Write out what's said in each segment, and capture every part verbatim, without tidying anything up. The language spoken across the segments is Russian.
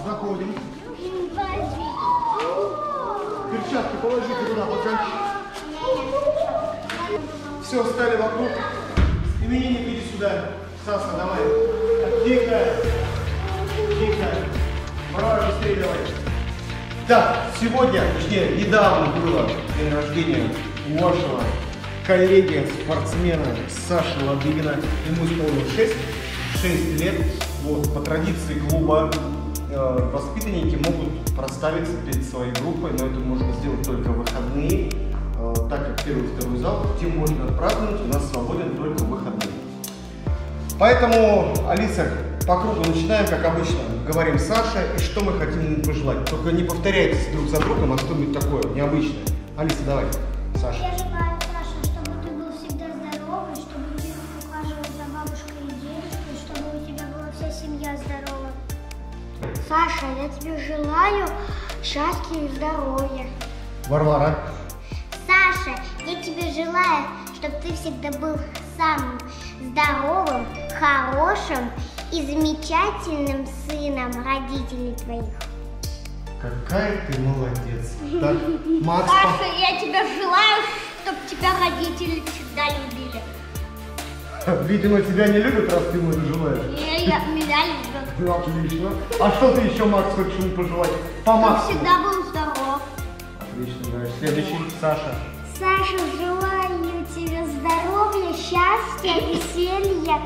заходим. Перчатки положите туда, бокальчик. Все, стали вокруг. Именинник, иди сюда. Саша, давай. Тихо. Тихо. Варвара, быстрее давай. Так, сегодня, точнее, недавно было день рождения у вашего коллеги, спортсмена Саши Ладыгина. Ему исполнилось шесть лет. Вот, по традиции клуба э, воспитанники могут проставиться перед своей группой, но это можно сделать только в выходные, э, так как первый и второй зал, где можно отпраздновать, у нас свободен только в выходные. Поэтому, Алиса, по кругу начинаем, как обычно, говорим Саше, и что мы хотим ему пожелать. Только не повторяйтесь друг за другом, а что-нибудь такое необычное. Алиса, давай, Саша. Я желаю, Саша, чтобы ты был всегда здоровый, чтобы ты ухаживал за бабушкой и дедушкой, чтобы у тебя была вся семья здорова. Саша, я тебе желаю счастья и здоровья. Варвара. Саша, я тебе желаю, чтобы ты всегда был самым здоровым, хорошим и замечательным сыном родителей твоих. Какая ты молодец. Так, Макс. Саша, я тебе желаю, чтобы тебя родители всегда любили. Видимо, тебя не любят, раз ты ему это желаешь. Я, я, меня любят. Отлично. А что ты еще, Макс, хочешь ему пожелать? По Максу. Чтобы всегда был здоров. Отлично, давай. Следующий, Саша. Саша, желаю тебе здоровья, счастья, веселья.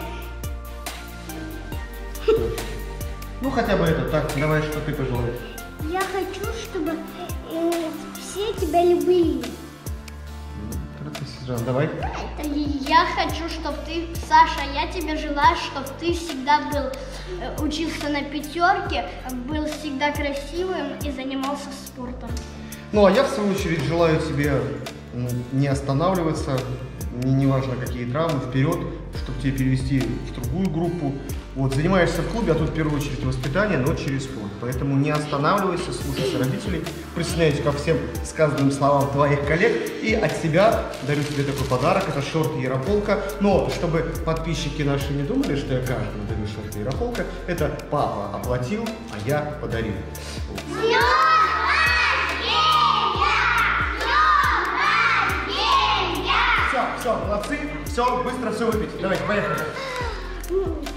Ну, хотя бы это. Так, давай, что ты пожелаешь? Я хочу, чтобы э, все тебя любили. Давай. Я хочу, чтобы ты, Саша, я тебе желаю, чтобы ты всегда был, э, учился на пятерке, был всегда красивым и занимался спортом. Ну, а я, в свою очередь, желаю тебе ну, не останавливаться, не, не важно какие травмы, вперед, чтобы тебя перевести в другую группу. Вот, занимаешься в клубе, а тут в первую очередь воспитание, но через спорт. Поэтому не останавливайся, слушайся родителей, присоединяйся ко всем сказанным словам твоих коллег. И от себя дарю тебе такой подарок, это шорты Ярополка. Но, чтобы подписчики наши не думали, что я каждому дарю шорты Ярополка, это папа оплатил, а я подарил. Все, все, молодцы, все, быстро все выпить. Давайте, поехали.